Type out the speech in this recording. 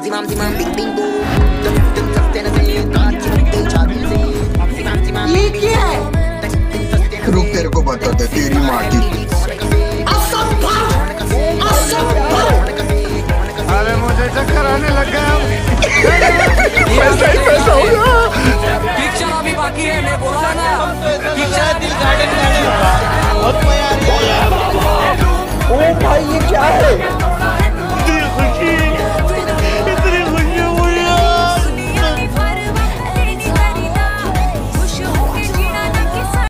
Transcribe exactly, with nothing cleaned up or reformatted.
ये क्या है? रुक तेरे को बताते तेरी माँ की। अरे मुझे चक्कर आने लग गया। पैसा ही पैसा होगा। पिक्चर अभी बाकी है, मैं बोला ना पिक्चर दिल गार्डन गार्डन बहुत मजा आ रहा है। ओ भाई ये क्या है?